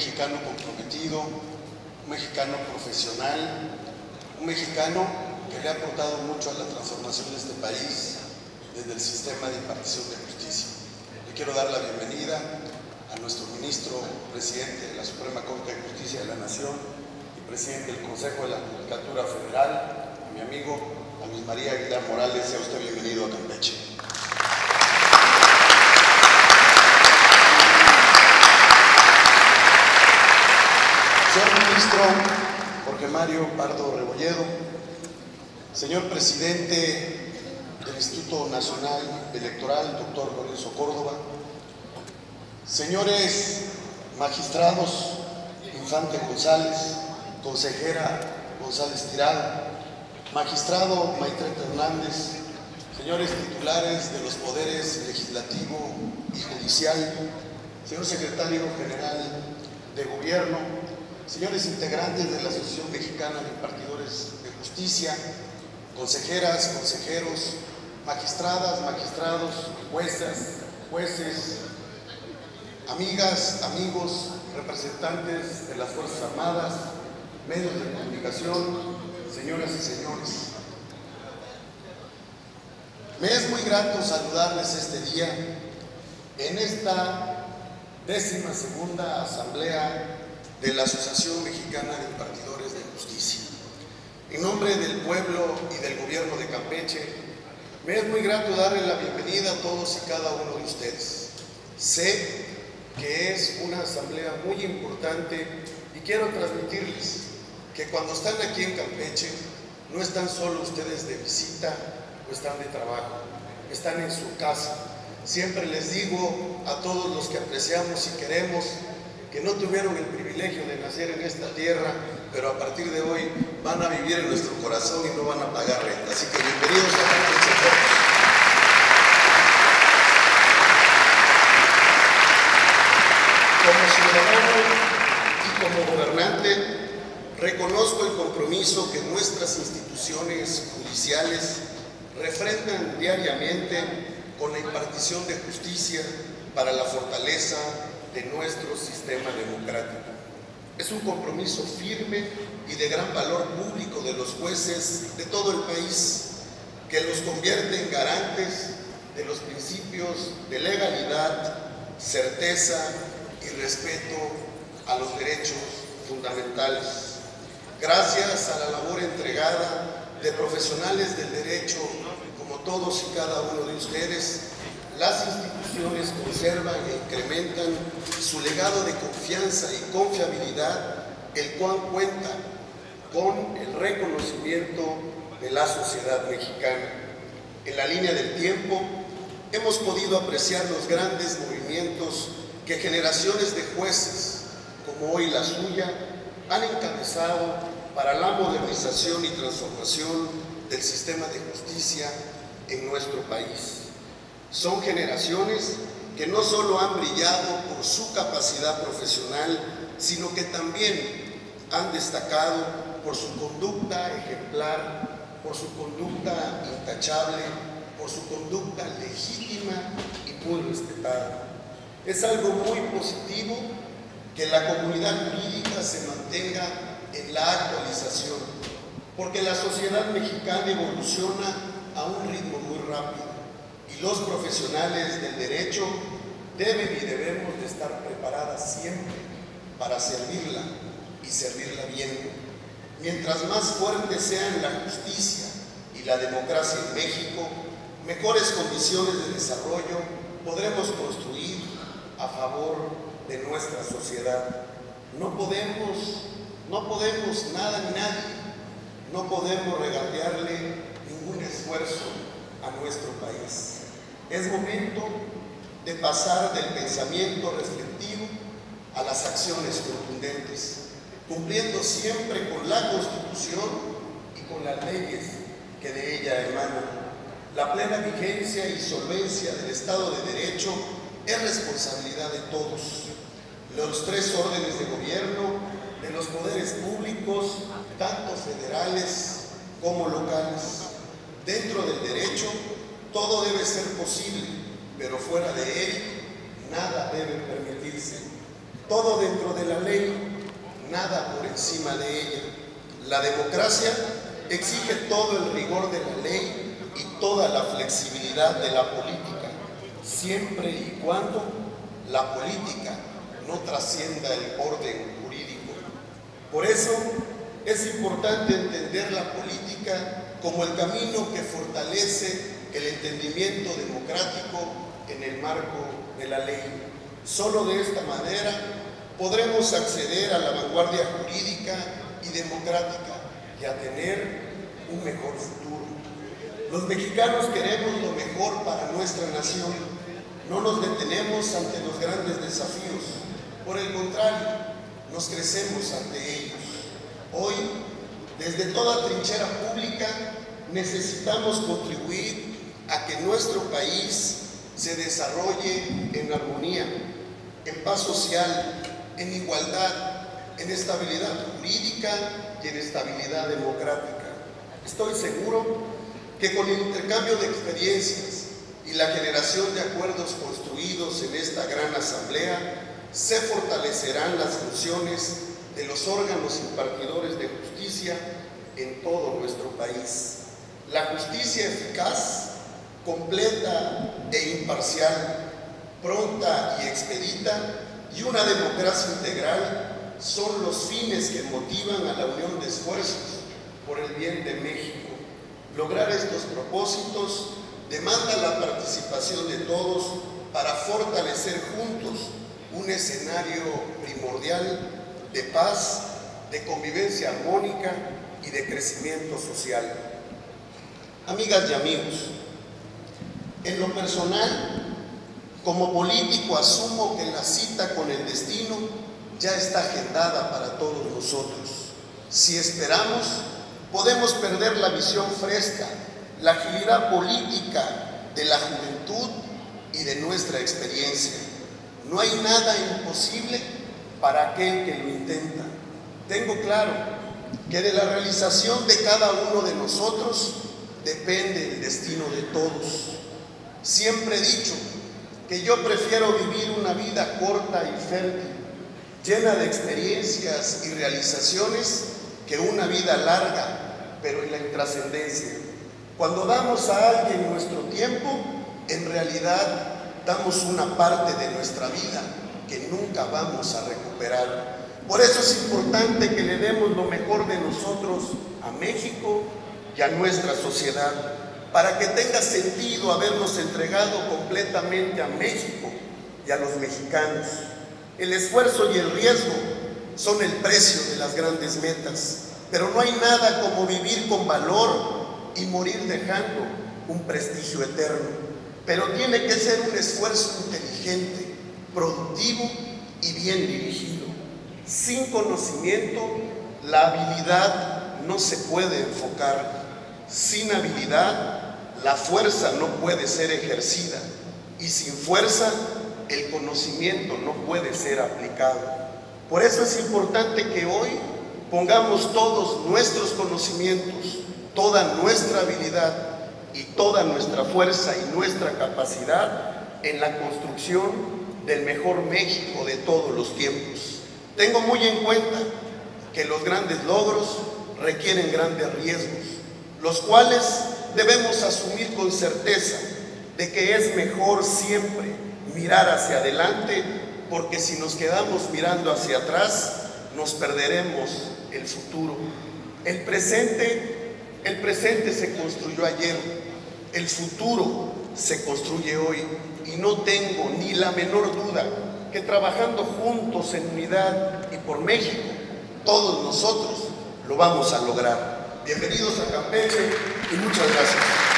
mexicano comprometido, un mexicano profesional, un mexicano que le ha aportado mucho a la transformación de este país desde el sistema de impartición de justicia. Le quiero dar la bienvenida a nuestro ministro presidente de la Suprema Corte de Justicia de la Nación y presidente del Consejo de la Judicatura Federal, a mi amigo, a Luis María Aguilar Morales. Sea usted bienvenido a Campeche. Señor ministro Jorge Mario Pardo Rebolledo, señor presidente del Instituto Nacional Electoral, doctor Lorenzo Córdoba, señores magistrados Infante González, consejera González Tirado, magistrado Maitreya Hernández, señores titulares de los poderes legislativo y judicial, señor secretario general de gobierno, señores integrantes de la Asociación Mexicana de Impartidores de Justicia, consejeras, consejeros, magistradas, magistrados, juezas, jueces, amigas, amigos, representantes de las Fuerzas Armadas, medios de comunicación, señoras y señores. Me es muy grato saludarles este día en esta 12ª Asamblea de la Asociación Mexicana de Impartidores de Justicia. En nombre del pueblo y del gobierno de Campeche, me es muy grato darle la bienvenida a todos y cada uno de ustedes. Sé que es una asamblea muy importante y quiero transmitirles que cuando están aquí en Campeche, no están solo ustedes de visita o están de trabajo, están en su casa. Siempre les digo a todos los que apreciamos y queremos que no tuvieron el privilegio de nacer en esta tierra, pero a partir de hoy van a vivir en nuestro corazón y no van a pagar renta. Así que bienvenidos a Campeche todos. Como ciudadano y como gobernante, reconozco el compromiso que nuestras instituciones judiciales refrendan diariamente con la impartición de justicia para la fortaleza de nuestro sistema democrático. Es un compromiso firme y de gran valor público de los jueces de todo el país, que los convierte en garantes de los principios de legalidad, certeza y respeto a los derechos fundamentales. Gracias a la labor entregada de profesionales del derecho, como todos y cada uno de ustedes, las instituciones conservan e incrementan su legado de confianza y confiabilidad, el cual cuenta con el reconocimiento de la sociedad mexicana. En la línea del tiempo, hemos podido apreciar los grandes movimientos que generaciones de jueces, como hoy la suya, han encabezado para la modernización y transformación del sistema de justicia en nuestro país. Son generaciones que no solo han brillado por su capacidad profesional, sino que también han destacado por su conducta ejemplar, por su conducta intachable, por su conducta legítima y muy respetada. Es algo muy positivo que la comunidad jurídica se mantenga en la actualización, porque la sociedad mexicana evoluciona a un ritmo muy rápido y los profesionales del derecho deben y debemos de estar preparadas siempre para servirla y servirla bien. Mientras más fuertes sean la justicia y la democracia en México, mejores condiciones de desarrollo podremos construir a favor de nuestra sociedad. No podemos nada ni nadie, no podemos regatearle ningún esfuerzo a nuestro país. Es momento de pasar del pensamiento reflexivo a las acciones contundentes, cumpliendo siempre con la Constitución y con las leyes que de ella emanan. La plena vigencia y solvencia del Estado de Derecho es responsabilidad de todos. Los tres órdenes de gobierno de los poderes públicos, tanto federales como locales. Dentro del derecho, todo debe ser posible, pero fuera de él, nada debe permitirse. Todo dentro de la ley, nada por encima de ella. La democracia exige todo el rigor de la ley y toda la flexibilidad de la política, siempre y cuando la política no trascienda el orden jurídico. Por eso es importante entender la política como el camino que fortalece el entendimiento democrático en el marco de la ley. Solo de esta manera podremos acceder a la vanguardia jurídica y democrática y a tener un mejor futuro. Los mexicanos queremos lo mejor para nuestra nación. No nos detenemos ante los grandes desafíos. Por el contrario, nos crecemos ante ellos. Hoy, desde toda trinchera pública, necesitamos contribuir a que nuestro país se desarrolle en armonía, en paz social, en igualdad, en estabilidad jurídica y en estabilidad democrática. Estoy seguro que con el intercambio de experiencias y la generación de acuerdos construidos en esta gran asamblea, se fortalecerán las funciones de los órganos impartidores de justicia en todo nuestro país. La justicia eficaz, completa e imparcial, pronta y expedita, y una democracia integral son los fines que motivan a la unión de esfuerzos por el bien de México. Lograr estos propósitos demanda la participación de todos para fortalecer juntos un escenario primordial de paz, de convivencia armónica y de crecimiento social. Amigas y amigos, en lo personal, como político asumo que la cita con el destino ya está agendada para todos nosotros. Si esperamos, podemos perder la visión fresca, la agilidad política de la juventud y de nuestra experiencia. No hay nada imposible para aquel que lo intenta. Tengo claro que de la realización de cada uno de nosotros depende el destino de todos. Siempre he dicho que yo prefiero vivir una vida corta y fértil, llena de experiencias y realizaciones, que una vida larga, pero en la intrascendencia. Cuando damos a alguien nuestro tiempo, en realidad damos una parte de nuestra vida que nunca vamos a recuperar. Por eso es importante que le demos lo mejor de nosotros a México y a nuestra sociedad, para que tenga sentido habernos entregado completamente a México y a los mexicanos. El esfuerzo y el riesgo son el precio de las grandes metas, pero no hay nada como vivir con valor y morir dejando un prestigio eterno. Pero tiene que ser un esfuerzo inteligente, productivo y bien dirigido. Sin conocimiento, la habilidad no se puede enfocar. Sin habilidad, la fuerza no puede ser ejercida, y sin fuerza, el conocimiento no puede ser aplicado. Por eso es importante que hoy pongamos todos nuestros conocimientos, toda nuestra habilidad y toda nuestra fuerza y nuestra capacidad en la construcción del mejor México de todos los tiempos. Tengo muy en cuenta que los grandes logros requieren grandes riesgos, los cuales debemos asumir con certeza de que es mejor siempre mirar hacia adelante, porque si nos quedamos mirando hacia atrás, nos perderemos el futuro. El presente se construyó ayer, el futuro se construye hoy, y no tengo ni la menor duda que trabajando juntos en unidad y por México, todos nosotros lo vamos a lograr. Bienvenidos a Campeche y muchas gracias.